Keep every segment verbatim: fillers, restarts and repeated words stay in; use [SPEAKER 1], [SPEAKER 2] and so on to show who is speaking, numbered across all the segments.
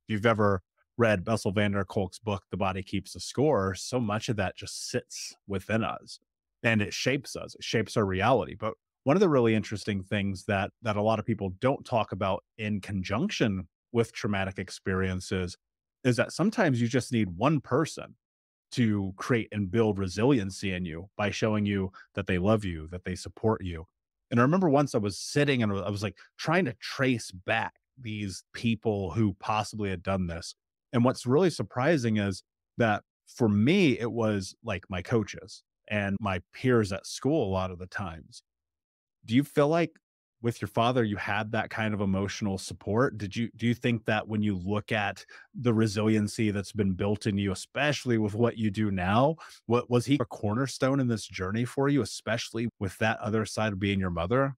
[SPEAKER 1] If you've ever read Bessel van der Kolk's book, The Body Keeps the Score, so much of that just sits within us and it shapes us, it shapes our reality. But one of the really interesting things that that a lot of people don't talk about in conjunction with traumatic experiences is that sometimes you just need one person to create and build resiliency in you by showing you that they love you, that they support you. And I remember once I was sitting and I was like trying to trace back these people who possibly had done this. And what's really surprising is that for me, it was like my coaches and my peers at school a lot of the times. Do you feel like with your father, you had that kind of emotional support? Did you do you think that when you look at the resiliency that's been built in you, especially with what you do now, what was he a cornerstone in this journey for you, especially with that other side of being your mother?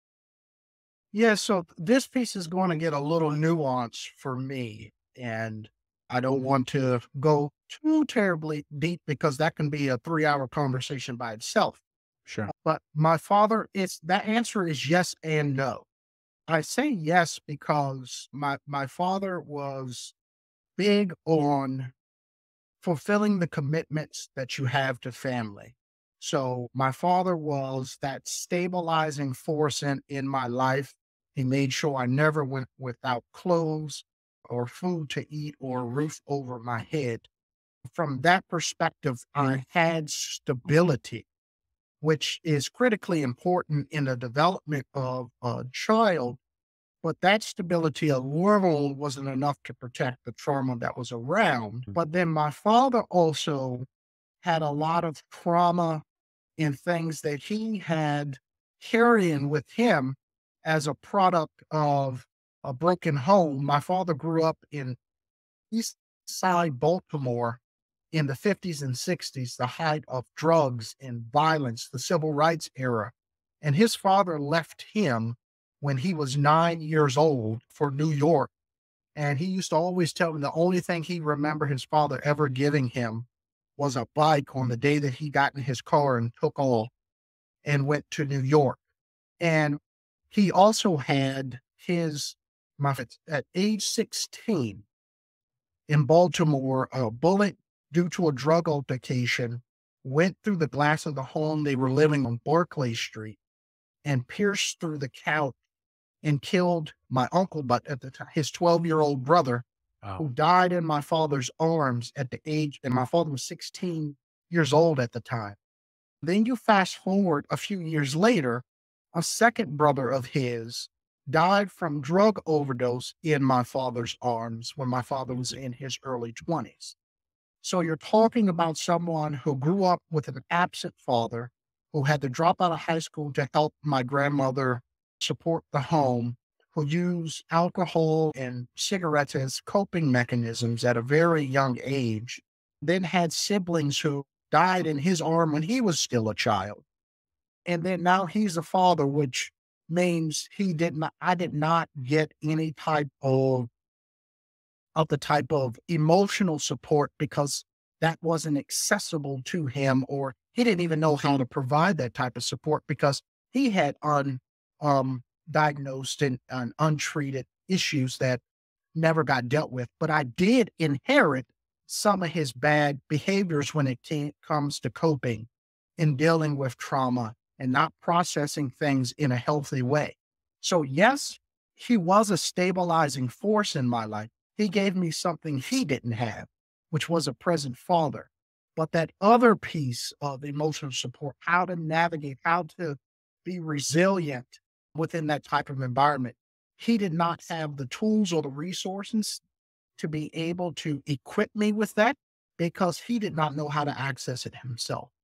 [SPEAKER 2] Yeah, so this piece is going to get a little nuance for me, and I don't want to go too terribly deep because that can be a three hour conversation by itself.
[SPEAKER 1] Sure.
[SPEAKER 2] But my father, it's that answer is yes and no. I say yes because my my father was big on fulfilling the commitments that you have to family. So my father was that stabilizing force in, in my life. He made sure I never went without clothes or food to eat or a roof over my head. From that perspective, I had stability, which is critically important in the development of a child. But that stability alone wasn't enough to protect the trauma that was around.
[SPEAKER 1] Mm.
[SPEAKER 2] But then my father also had a lot of trauma in things that he had carrying with him as a product of a broken home. My father grew up in East Side Baltimore in the fifties and sixties, the height of drugs and violence, the civil rights era. And his father left him when he was nine years old for New York. And he used to always tell me the only thing he remembered his father ever giving him was a bike on the day that he got in his car and took off and went to New York. And he also had his, my, at age sixteen in Baltimore, a bullet due to a drug altercation went through the glass of the home they were living on Barclay Street and pierced through the couch and killed my uncle, but at the time, his twelve year old brother,
[SPEAKER 1] Wow.
[SPEAKER 2] who died in my father's arms at the age, and my father was sixteen years old at the time. Then you fast forward a few years later, a second brother of his died from drug overdose in my father's arms when my father was in his early twenties. So you're talking about someone who grew up with an absent father, who had to drop out of high school to help my grandmother support the home, who used alcohol and cigarettes as coping mechanisms at a very young age, then had siblings who died in his arm when he was still a child. And then now he's a father, which means he did not, I did not get any type of of the type of emotional support because that wasn't accessible to him, or he didn't even know how to provide that type of support because he had un um diagnosed and, and untreated issues that never got dealt with. But I did inherit some of his bad behaviors when it came, comes to coping and dealing with trauma and not processing things in a healthy way. So yes, he was a stabilizing force in my life. He gave me something he didn't have, which was a present father. But that other piece of emotional support, how to navigate, how to be resilient within that type of environment, he did not have the tools or the resources to be able to equip me with that because he did not know how to access it himself.